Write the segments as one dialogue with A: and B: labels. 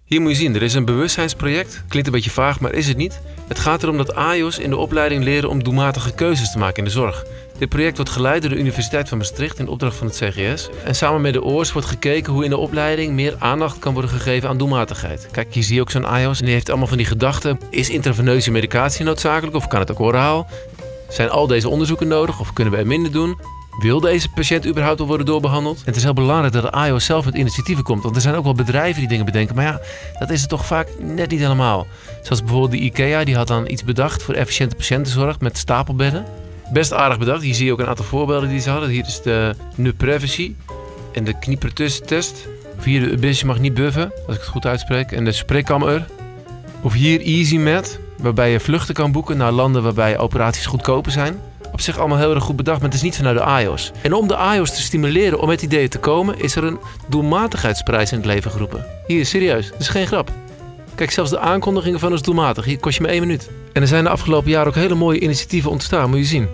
A: Hier moet je zien, er is een bewustzijnsproject. Klinkt een beetje vaag, maar is het niet. Het gaat erom dat AIOS in de opleiding leren om doelmatige keuzes te maken in de zorg. Dit project wordt geleid door de Universiteit van Maastricht in opdracht van het CGS. En samen met de OORS wordt gekeken hoe in de opleiding meer aandacht kan worden gegeven aan doelmatigheid. Kijk, hier zie je ook zo'n AIOS en die heeft allemaal van die gedachten. Is intraveineuze medicatie noodzakelijk of kan het ook oraal? Zijn al deze onderzoeken nodig of kunnen we er minder doen? Wil deze patiënt überhaupt wel worden doorbehandeld? En het is heel belangrijk dat de AIOS zelf met initiatieven komt. Want er zijn ook wel bedrijven die dingen bedenken. Maar ja, dat is het toch vaak net niet helemaal. Zoals bijvoorbeeld de IKEA, die had dan iets bedacht voor efficiënte patiëntenzorg met stapelbedden. Best aardig bedacht. Hier zie je ook een aantal voorbeelden die ze hadden. Hier is de Nuprevici en de Kniepertussentest. Of hier de Ubis mag niet buffen, als ik het goed uitspreek. En de Spreekkammer. Of hier EasyMed, waarbij je vluchten kan boeken naar landen waarbij operaties goedkoper zijn. Op zich allemaal heel erg goed bedacht, maar het is niet vanuit de AIOS. En om de AIOS te stimuleren om met ideeën te komen, is er een doelmatigheidsprijs in het leven geroepen. Hier, serieus, dat is geen grap. Kijk, zelfs de aankondigingen van ons doelmatig, hier kost je maar 1 minuut. En er zijn de afgelopen jaren ook hele mooie initiatieven ontstaan, moet je zien.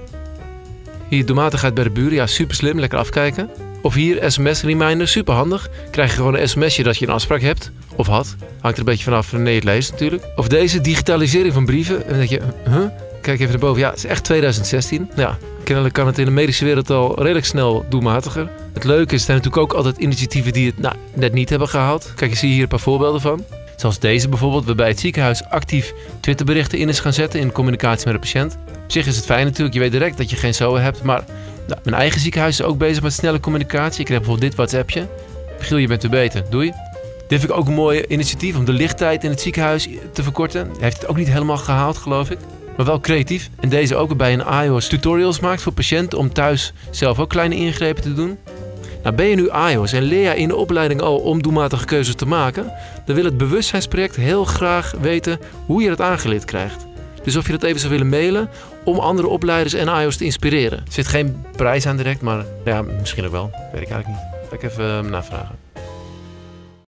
A: Hier doelmatigheid bij de buren, ja super slim, lekker afkijken. Of hier sms-reminder, super handig. Krijg je gewoon een sms'je dat je een afspraak hebt, of had. Hangt er een beetje vanaf wanneer je het leest natuurlijk. Of deze digitalisering van brieven, en dan denk je, Kijk even erboven. Ja, het is echt 2016. Ja, kennelijk kan het in de medische wereld al redelijk snel doelmatiger. Het leuke is, er zijn natuurlijk ook altijd initiatieven die het net niet hebben gehaald. Kijk, je ziet hier een paar voorbeelden van. Zoals deze bijvoorbeeld, waarbij het ziekenhuis actief Twitterberichten in is gaan zetten in communicatie met de patiënt. Op zich is het fijn natuurlijk, je weet direct dat je geen SOA hebt. Maar mijn eigen ziekenhuis is ook bezig met snelle communicatie. Ik krijg bijvoorbeeld dit WhatsAppje. Giel, je bent er beter. Doei. Dit vind ik ook een mooi initiatief om de lichttijd in het ziekenhuis te verkorten. Hij heeft het ook niet helemaal gehaald, geloof ik. Maar wel creatief. En deze ook waarbij een AIOS tutorials maakt voor patiënten om thuis zelf ook kleine ingrepen te doen. Nou, ben je nu AIOS en leer je in de opleiding al om doelmatige keuzes te maken, dan wil het bewustzijnsproject heel graag weten hoe je dat aangeleerd krijgt. Dus of je dat even zou willen mailen om andere opleiders en AIOS te inspireren. Er zit geen prijs aan direct, maar ja, misschien ook wel. Weet ik eigenlijk niet. Ga ik even navragen.